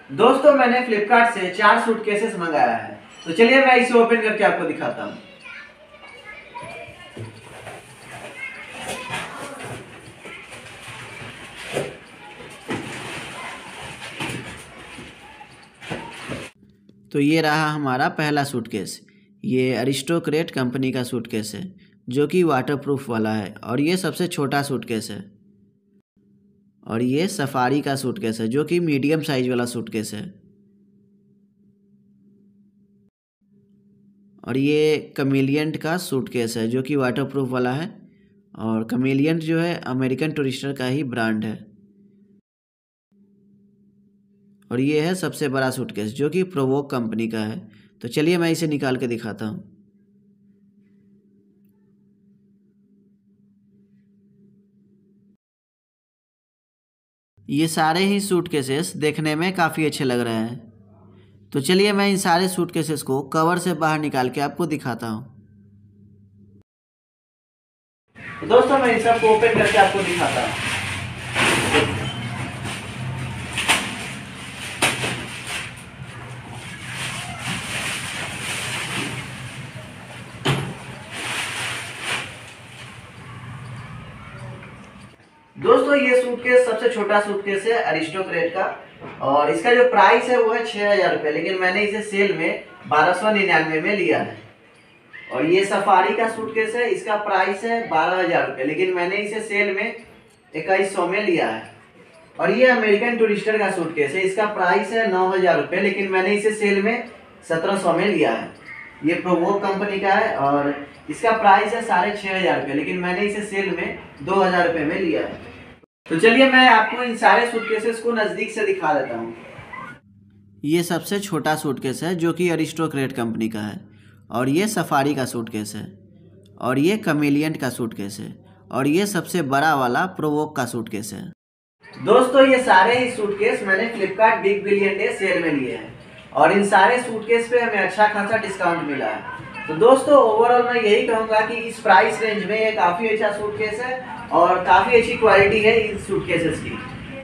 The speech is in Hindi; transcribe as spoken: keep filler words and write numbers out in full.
दोस्तों मैंने फ्लिपकार्ट से चार सूटकेसेस मंगाया है, तो चलिए मैं इसे ओपन करके आपको दिखाता हूँ। तो ये रहा हमारा पहला सूटकेस। ये अरिस्टोक्रेट कंपनी का सूटकेस है जो कि वाटरप्रूफ वाला है और ये सबसे छोटा सूटकेस है। और ये सफारी का सूटकेस है जो कि मीडियम साइज वाला सूटकेस है। और ये कमेलियंट का सूटकेस है जो कि वाटरप्रूफ वाला है और कमेलियंट जो है अमेरिकन टूरिस्टर का ही ब्रांड है। और ये है सबसे बड़ा सूटकेस जो कि प्रोवोक कंपनी का है। तो चलिए मैं इसे निकाल के दिखाता हूँ। ये सारे ही सूटकेसेस देखने में काफ़ी अच्छे लग रहे हैं। तो चलिए मैं इन सारे सूटकेसेस को कवर से बाहर निकाल के आपको दिखाता हूँ। तो दोस्तों मैं इन सबको ओपन करके आपको दिखाता हूँ। दोस्तों ये सूटकेस सबसे छोटा सूटकेस है अरिस्टोक्रेट का और इसका जो प्राइस है वो है छः हज़ार रुपये, लेकिन मैंने इसे सेल में बारह सौ निन्यानवे में लिया है। और ये सफारी का सूटकेस है, इसका प्राइस है बारह हज़ार रुपये, लेकिन मैंने इसे सेल में इक्कीस सौ में लिया है। और ये अमेरिकन टूरिस्टर का सूटकेस है, इसका प्राइस है नौ हज़ार रुपये, लेकिन मैंने इसे सेल में सत्रह सौ में लिया है। ये प्रोवोक कंपनी का है और इसका प्राइस है साढ़े छः हज़ार रुपये, लेकिन मैंने इसे सेल में दो हज़ार रुपये में लिया है। तो चलिए मैं आपको इन सारे सूटकेसेस को नज़दीक से दिखा देता हूँ। ये सबसे छोटा सूटकेस है जो कि अरिस्टोक्रेट कंपनी का है और ये सफारी का सूटकेस है और ये कमेलियंट का सूटकेस है और ये सबसे बड़ा वाला प्रोवोक का सूटकेस है। दोस्तों ये सारे ही सूटकेस मैंने Flipkart big billion day sale में लिए हैं और इन सारे सूटकेस पे हमें अच्छा खासा डिस्काउंट मिला है। तो दोस्तों ओवरऑल मैं यही कहूँगा कि इस प्राइस रेंज में ये काफ़ी अच्छा सूटकेस है और काफ़ी अच्छी क्वालिटी है इन सूटकेसेस की।